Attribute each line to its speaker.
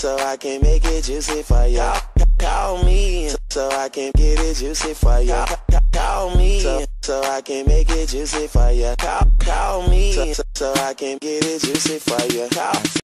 Speaker 1: so I can make it juicy for ya. Call me, so I can get it juicy for ya. Call me, so I can make it juicy for ya. Call me, so I can get it juicy for ya.